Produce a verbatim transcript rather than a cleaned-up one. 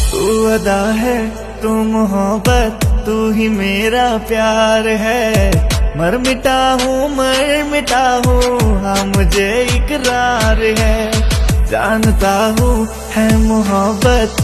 तू अदा है, तू मोहब्बत, तू ही मेरा प्यार है। मर मिटा हूँ मर मिटा हूँ, हाँ मुझे इकरार है। जानता हूँ है मोहब्बत